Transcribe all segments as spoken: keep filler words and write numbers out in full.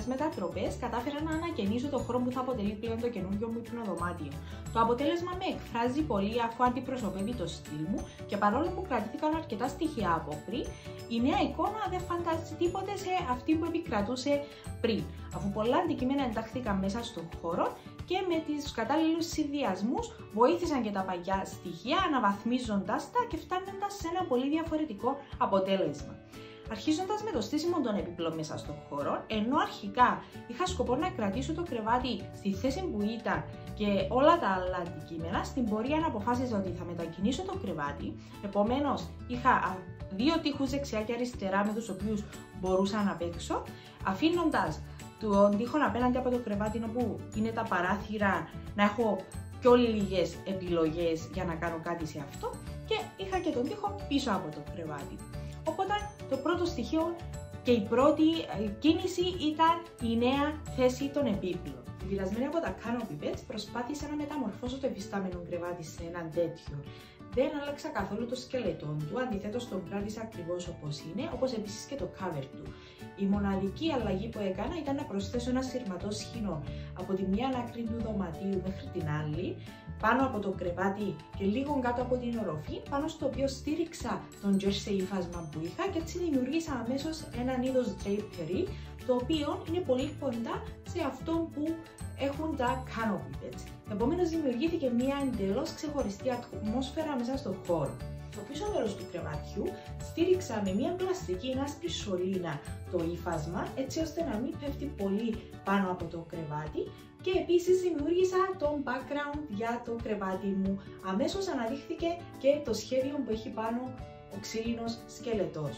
μικρές μετατροπές κατάφερα να ανακαινήσω το χώρο που θα αποτελεί πλέον το καινούργιο μου υπνοδωμάτιο. Το αποτέλεσμα με εκφράζει πολύ αφού αντιπροσωπεύει το στυλ μου και παρόλο που κρατήθηκαν αρκετά στοιχεία από πριν, η νέα εικόνα δεν φαντάζει τίποτε σε αυτή που επικρατούσε πριν, αφού πολλά αντικείμενα εντάχθηκαν μέσα στον χώρο και με τους κατάλληλους συνδυασμούς βοήθησαν και τα παλιά στοιχεία αναβαθμίζοντας τα και φτάνοντας σε ένα πολύ διαφορετικό αποτέλεσμα. Αρχίζοντας με το στήσιμο των επιπλών μέσα στον χώρο, ενώ αρχικά είχα σκοπό να κρατήσω το κρεβάτι στη θέση που ήταν και όλα τα άλλα αντικείμενα, στην πορεία να αποφάσισα ότι θα μετακινήσω το κρεβάτι, επομένως είχα δύο τοίχους δεξιά και αριστερά με τους οποίους μπορούσα να παίξω, αφήνοντας τον τοίχο απέναντι από το κρεβάτι όπου είναι τα παράθυρα να έχω πιο λίγες επιλογές για να κάνω κάτι σε αυτό και είχα και τον τοίχο πίσω από το κρεβάτι. Οπότε το πρώτο στοιχείο και η πρώτη κίνηση ήταν η νέα θέση των επίπλων. Επηρεασμένη από τα canopy beds, προσπάθησα να μεταμορφώσω το εφιστάμενο κρεβάτι σε έναν τέτοιο. Δεν άλλαξα καθόλου το σκελετό του, αντιθέτως τον κράτησα ακριβώς όπως είναι, όπως επίσης και το cover του. Η μοναδική αλλαγή που έκανα ήταν να προσθέσω ένα σειρματό σχοινό από τη μία άκρη του δωματίου μέχρι την άλλη, πάνω από το κρεβάτι και λίγο κάτω από την οροφή, πάνω στο οποίο στήριξα τον jersey υφάσμα που είχα και έτσι δημιούργησα αμέσως έναν είδος drapery, το οποίο είναι πολύ κοντά σε αυτό που έχουν τα canopy beds. Επομένως δημιουργήθηκε μια εντελώς ξεχωριστή ατμόσφαιρα μέσα στον χώρο. Στο πίσω μέρος του κρεβατιού στήριξα με μια πλαστική άσπρη σωλήνα το ύφασμα, έτσι ώστε να μην πέφτει πολύ πάνω από το κρεβάτι και επίσης δημιούργησα τον background για το κρεβάτι μου. Αμέσως αναδείχθηκε και το σχέδιο που έχει πάνω ο ξύλινος σκελετός.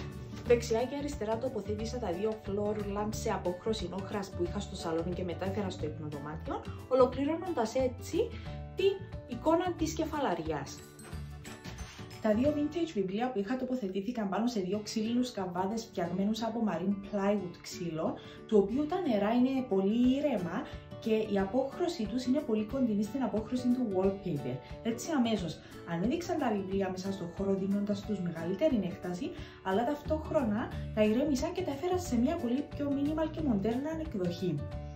Δεξιά και αριστερά τοποθέτησα τα δύο floor lamps σε απόχρωση όχρας που είχα στο σαλόνι και μετάφερα στο υπνοδωμάτιο, ολοκληρώνοντας έτσι την εικόνα της κεφαλαριάς. Τα δύο vintage βιβλία που είχα τοποθετήθηκαν πάνω σε δύο ξύλινους καμβάδες φτιαγμένους από marine plywood ξύλο, του οποίου τα νερά είναι πολύ ήρεμα και η απόχρωσή τους είναι πολύ κοντινή στην απόχρωση του wallpaper. Έτσι αμέσως ανέδειξαν τα βιβλία μέσα στον χώρο δίνοντας τους μεγαλύτερη έκταση, αλλά ταυτόχρονα τα ηρέμησαν και τα έφεραν σε μια πολύ πιο minimal και μοντέρνα εκδοχή.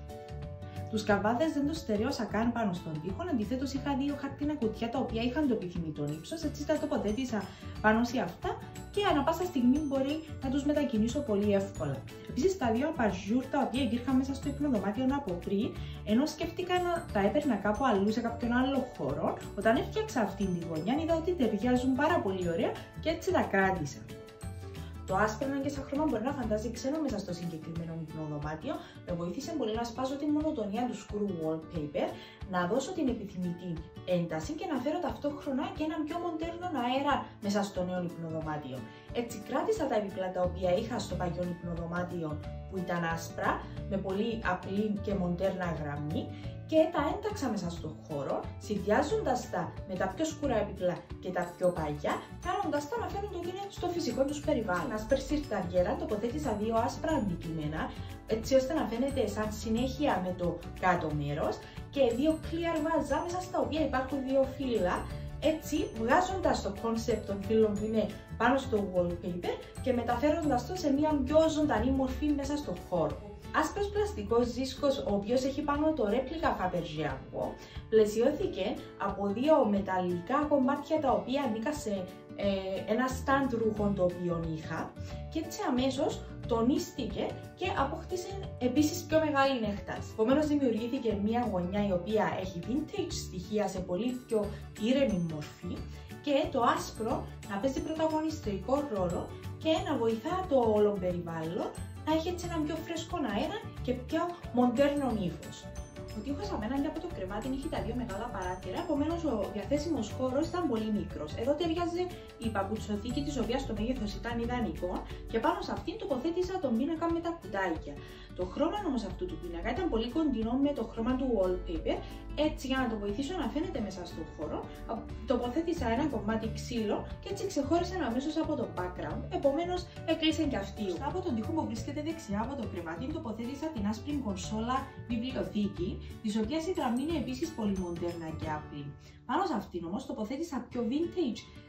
Τους καμβάδες δεν τους στερέωσα καν πάνω στον τοίχο, αντιθέτως είχα δύο χάρτινα κουτιά τα οποία είχαν το επιθυμητό ύψος, έτσι τα τοποθέτησα πάνω σε αυτά και ανά πάσα στιγμή μπορεί να τους μετακινήσω πολύ εύκολα. Επίσης τα δύο απαζούρ τα οποία υπήρχαν μέσα στο υπνοδωμάτιο από πριν, ενώ σκέφτηκα να τα έπαιρνα κάπου αλλού σε κάποιον άλλο χώρο, όταν έφτιαξα αυτήν τη γωνιά είδα ότι ταιριάζουν πάρα πολύ ωραία και έτσι τα κράτησα. Το άσπρο και σαν χρώμα μπορεί να φαντάζει ξένο μέσα στο συγκεκριμένο υπνοδωμάτιο. Με βοήθησε πολύ να σπάσω τη μονοτονία του σκουρού wallpaper, να δώσω την επιθυμητή ένταση και να φέρω ταυτόχρονα και έναν πιο μοντέρνο αέρα μέσα στο νέο υπνοδωμάτιο. Έτσι κράτησα τα έπιπλα τα οποία είχα στο παλιό υπνοδωμάτιο που ήταν άσπρα, με πολύ απλή και μοντέρνα γραμμή, και τα ένταξα μέσα στον χώρο, συνδυάζοντας τα με τα πιο σκούρα έπιπλα και τα πιο παλιά, κάνοντας τα να φέρουν το είναι στο φυσικό τους περιβάλλον. Άσπρη σιρταριέρα τοποθέτησα δύο άσπρα αντικείμενα, έτσι ώστε να φαίνεται σαν συνέχεια με το κάτω μέρος, και δύο clear βάζα μέσα στα οποία υπάρχουν δύο φύλλα, έτσι βγάζοντας το concept των φύλλων που είναι πάνω στο wallpaper και μεταφέροντας το σε μια πιο ζωντανή μορφή μέσα στον χώρο. Άσπρος πλαστικός δίσκος, ο οποίος έχει πάνω το ρέπλικα φαπερζιάκο, πλαισιώθηκε από δύο μεταλλικά κομμάτια τα οποία ανήκα σε ε, ένα stand ρούχων το οποίο είχα, και έτσι αμέσως τονίστηκε και απόκτησε επίσης πιο μεγάλη έκταση. Επομένως δημιουργήθηκε μια γωνιά η οποία έχει vintage στοιχεία σε πολύ πιο ήρεμη μορφή και το άσπρο να παίζει πρωταγωνιστικό ρόλο και να βοηθά το όλο περιβάλλον να έχει έτσι έναν πιο φρέσκο αέρα και πιο μοντέρνο ύφος. Ο τοίχος απέναντι από το κρεβάτι είχε τα δύο μεγάλα παράθυρα, επομένως ο διαθέσιμος χώρος ήταν πολύ μικρός. Εδώ ταιριάζει η παπουτσοθήκη, της οποίας το μέγεθος ήταν ιδανικό, και πάνω σε αυτήν τοποθέτησα τον πίνακα με τα κουτάκια. Το χρώμα όμως αυτού του πίνακα ήταν πολύ κοντινό με το χρώμα του wallpaper, έτσι για να το βοηθήσω να φαίνεται μέσα στον χώρο, τοποθέτησα ένα κομμάτι ξύλο και έτσι ξεχώρισε αμέσως από το background, επομένως έκλεισε και αυτή. Από τον τοίχο που βρίσκεται δεξιά από το κρεβάτι τοποθέτησα την άσπρη κονσόλα βιβλιοθήκη, της οποίας η γραμμή είναι επίσης πολύ μοντέρνα και απλή. Πάνω σε αυτήν όμως τοποθέτησα πιο vintage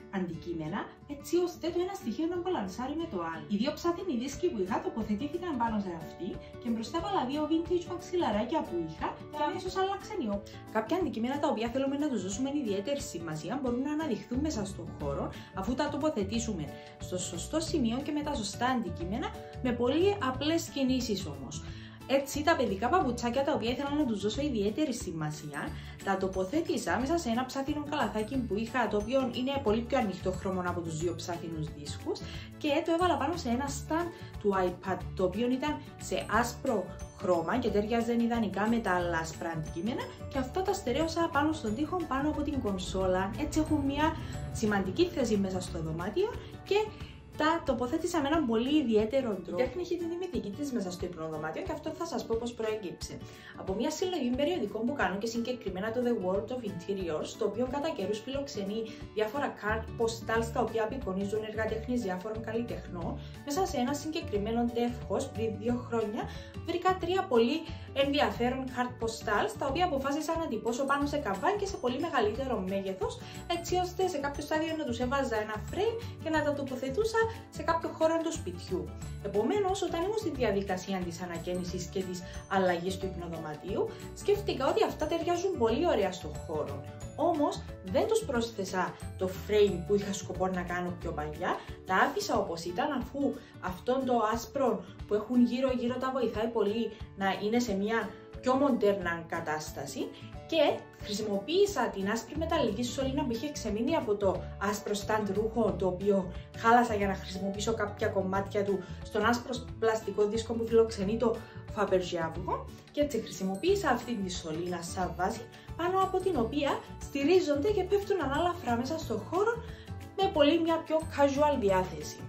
αντικείμενα, έτσι ώστε το ένα στοιχείο να μπαλανσάρει με το άλλο. Οι δύο ψάθινοι δίσκοι που είχα τοποθετήθηκαν πάνω σε αυτή και μπροστά βάλα δύο vintage μαξιλαράκια που είχα και αμέσως άλλαξαν οι όπλοι. Κάποια αντικείμενα τα οποία θέλουμε να τους δώσουμε ιδιαίτερη σημασία μπορούν να αναδειχθούν μέσα στον χώρο αφού τα τοποθετήσουμε στο σωστό σημείο και με τα σωστά αντικείμενα, με πολύ απλές κινήσεις όμως. Έτσι, τα παιδικά παπουτσάκια τα οποία ήθελα να τους δώσω ιδιαίτερη σημασία, τα τοποθέτησα μέσα σε ένα ψάθινο καλαθάκι που είχα, το οποίο είναι πολύ πιο ανοιχτό χρώμο από τους δύο ψάθινους δίσκους, και το έβαλα πάνω σε ένα stand του iPad, το οποίο ήταν σε άσπρο χρώμα και ταιριάζε ιδανικά με τα άλλα άσπρα αντικείμενα, και αυτό τα στερέωσα πάνω στον τοίχο πάνω από την κονσόλα. Έτσι έχουν μια σημαντική θέση μέσα στο δωμάτιο και τα τοποθέτησα με έναν πολύ ιδιαίτερο τρόπο. Η τέχνη έχει την δημιουργική της μέσα στο υπνοδωμάτιο και αυτό θα σας πω πώς προέκυψε. Από μια συλλογή περιοδικών που κάνω και συγκεκριμένα το The World of Interiors, το οποίο κατά καιρούς φιλοξενεί διάφορα card postals τα οποία απεικονίζουν έργα τέχνης διάφορων καλλιτεχνών, μέσα σε ένα συγκεκριμένο τεύχος πριν δύο χρόνια βρήκα τρία πολύ ενδιαφέρον card postals, τα οποία αποφάσισα να τυπώσω πάνω σε καβάν και σε πολύ μεγαλύτερο μέγεθος, έτσι ώστε σε κάποιο στάδιο να τους έβαζα ένα frame και να τα τοποθετούσα σε κάποιο χώρο του σπιτιού. Επομένως, όταν ήμουν στη διαδικασία της ανακαίνησης και της αλλαγής του υπνοδωματίου, σκέφτηκα ότι αυτά ταιριάζουν πολύ ωραία στον χώρο. Όμως, δεν τους πρόσθεσα το frame που είχα σκοπό να κάνω πιο παλιά, τα άφησα όπως ήταν, αφού αυτόν το άσπρο που έχουν γύρω-γύρω τα βοηθάει πολύ να είναι σε μια πιο μοντέρνα κατάσταση, και χρησιμοποίησα την άσπρη μεταλλική σωλήνα που είχε ξεμείνει από το άσπρο stand ρούχο, το οποίο χάλασα για να χρησιμοποιήσω κάποια κομμάτια του στον άσπρο πλαστικό δίσκο που φιλοξενεί το Fabergé αυγό, και έτσι χρησιμοποίησα αυτή τη σωλήνα σαν βάση, πάνω από την οποία στηρίζονται και πέφτουν ανάλαφρα μέσα στον χώρο με πολύ μια πιο casual διάθεση.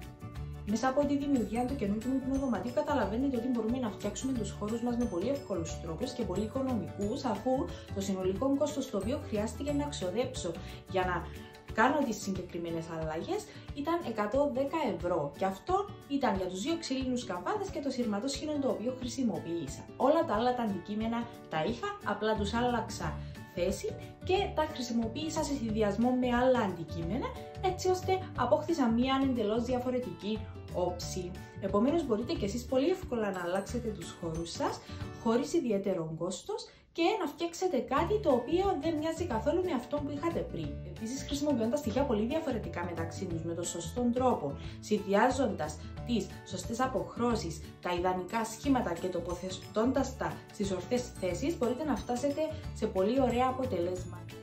Μέσα από τη δημιουργία του καινούργιου υπνοδωματίου καταλαβαίνετε ότι μπορούμε να φτιάξουμε τους χώρους μας με πολύ εύκολους τρόπους και πολύ οικονομικούς, αφού το συνολικό κόστος το οποίο χρειάστηκε να ξοδέψω για να κάνω τις συγκεκριμένες αλλαγές ήταν εκατόν δέκα ευρώ, και αυτό ήταν για τους δύο ξύλινους καβάδες και το σειρματόσχηνο το οποίο χρησιμοποίησα. Όλα τα άλλα τα αντικείμενα τα είχα, απλά τους άλλαξα θέση και τα χρησιμοποίησα σε συνδυασμό με άλλα αντικείμενα, έτσι ώστε απόκτησα μία εντελώς διαφορετική όψη. Επομένως, μπορείτε και εσείς πολύ εύκολα να αλλάξετε τους χώρους σας χωρίς ιδιαίτερο κόστος και να φτιάξετε κάτι το οποίο δεν μοιάζει καθόλου με αυτό που είχατε πριν. Επίσης, χρησιμοποιώντας τα στοιχεία πολύ διαφορετικά μεταξύ τους με τον σωστό τρόπο, συνδυάζοντας τις σωστές αποχρώσεις, τα ιδανικά σχήματα και τοποθετώντας τα στις ορθές θέσεις, μπορείτε να φτάσετε σε πολύ ωραία αποτελέσματα.